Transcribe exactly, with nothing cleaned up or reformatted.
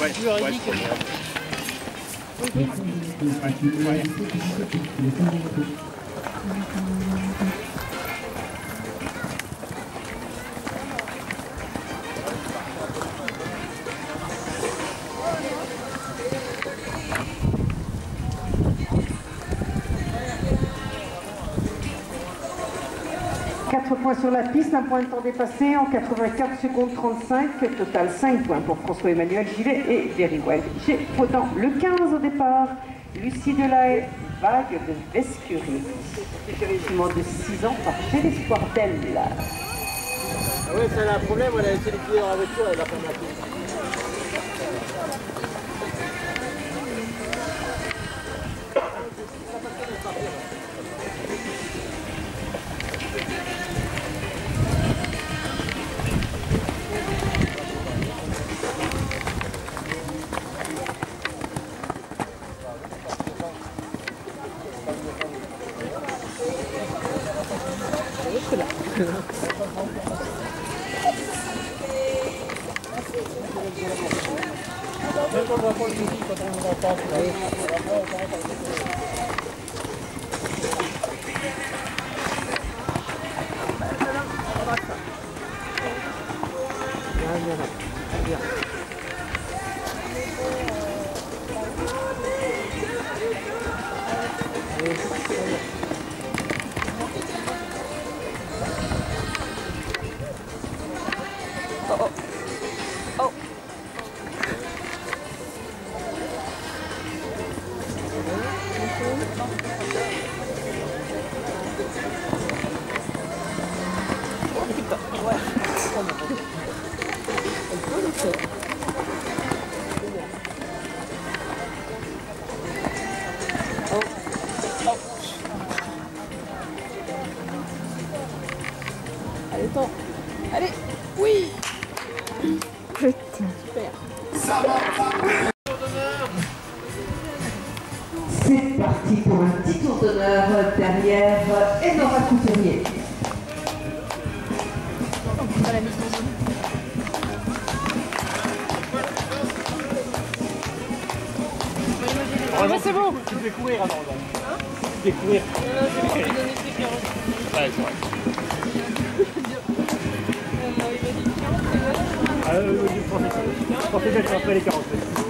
ouais, juridique. Ouais, ouais. Ouais. quatre points sur la piste, un point de temps dépassé en quatre-vingt-quatre secondes trente-cinq, total cinq points pour François-Emmanuel Gillet et Very Well Gillet. Dans le quinze au départ, Lucie Delahaye, vague de Vesquerie. Jument de six ans par Bel Espoir d'elle. Ah oui, c'est un problème, elle a essayé de plier dans la voiture, elle a fait la piste. Allez, temps. Allez, oui. Putain. Super. C'est parti pour un petit tour d'honneur derrière Enora Couturier. Ah bah c'est bon. Tu devais courir avant. Hein? Tu devais courir. Non, non, j'ai pas envie de donner ces quarante. Ouais, c'est vrai. On m'avait dit quarante, c'est bon. Ah, euh, je pensais, je pensais d'être après les quarante.